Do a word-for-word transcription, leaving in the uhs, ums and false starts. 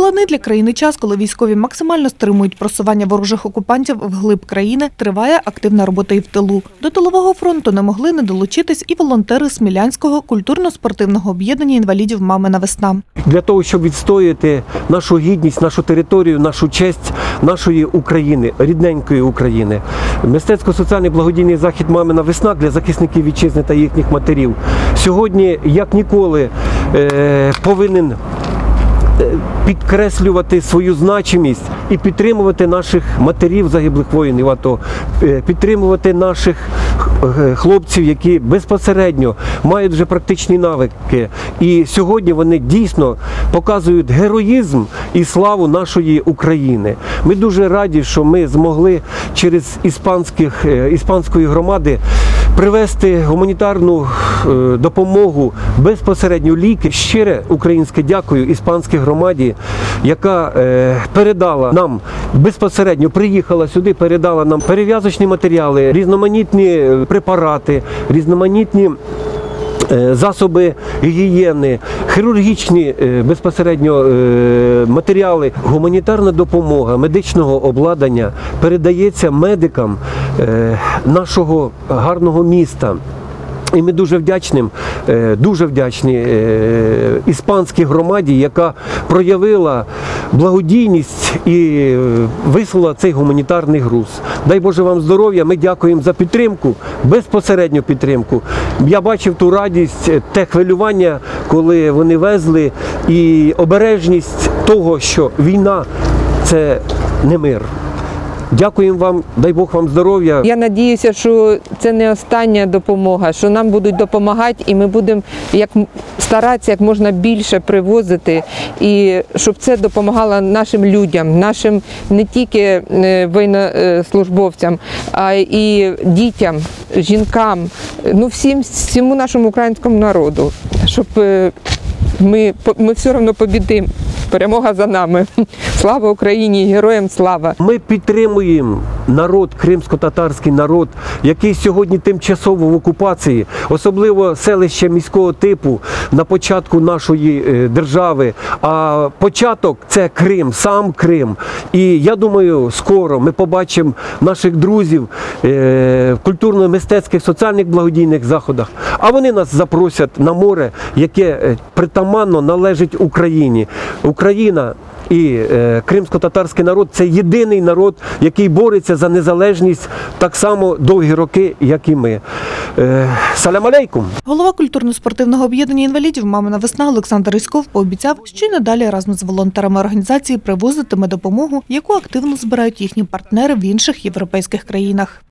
складний для країни час, коли військові максимально стримують просування ворожих окупантів вглиб країни, триває активна робота і в тилу. До тилового фронту не могли не долучитись і волонтери Смілянського культурно-спортивного об'єднання інвалідів «Мамина весна». Для того, щоб відстояти нашу гідність, нашу територію, нашу честь нашої України, рідненької України. Мистецько-соціальний благодійний захід «Мамина весна» для захисників вітчизни та їхніх матерів сьогодні, як ніколи, повинен підкреслювати свою значимість і підтримувати наших матерів загиблих воїнів АТО, підтримувати наших хлопців, які безпосередньо мають вже практичні навики. І сьогодні вони дійсно показують героїзм і славу нашої України. Ми дуже раді, що ми змогли через іспанських, іспанської громади привезти гуманітарну допомогу, безпосередньо ліки. Щире українське дякую іспанській громаді, яка передала нам, безпосередньо приїхала сюди, передала нам перев'язочні матеріали, різноманітні препарати, різноманітні засоби гігієни, хірургічні безпосередньо матеріали. Гуманітарна допомога медичного обладнання передається медикам нашого гарного міста. І ми дуже вдячні, дуже вдячні іспанській громаді, яка проявила благодійність і вислала цей гуманітарний груз. Дай Боже вам здоров'я, ми дякуємо за підтримку, безпосередню підтримку. Я бачив ту радість, те хвилювання, коли вони везли, і обережність того, що війна – це не мир. Дякуємо вам, дай Бог вам здоров'я. Я сподіваюся, що це не остання допомога, що нам будуть допомагати і ми будемо як, старатися як можна більше привозити, і щоб це допомагало нашим людям, нашим не тільки воєннослужбовцям, а і дітям, жінкам, ну всім, всьому нашому українському народу, щоб ми, ми все одно побідимо. Перемога за нами. Слава Україні, героям слава! Ми підтримуємо народ, кримсько-татарський народ, який сьогодні тимчасово в окупації, особливо селище міського типу на початку нашої держави. А початок – це Крим, сам Крим. І я думаю, скоро ми побачимо наших друзів в культурно-мистецьких, соціальних благодійних заходах. А вони нас запросять на море, яке притаманно належить Україні. Україна і е, кримсько-татарський народ – це єдиний народ, який бореться за незалежність так само довгі роки, як і ми. Е, салям алейкум! Голова культурно-спортивного об'єднання інвалідів «Мамина весна» Олександр Іськов пообіцяв, що й надалі разом з волонтерами організації привозитиме допомогу, яку активно збирають їхні партнери в інших європейських країнах.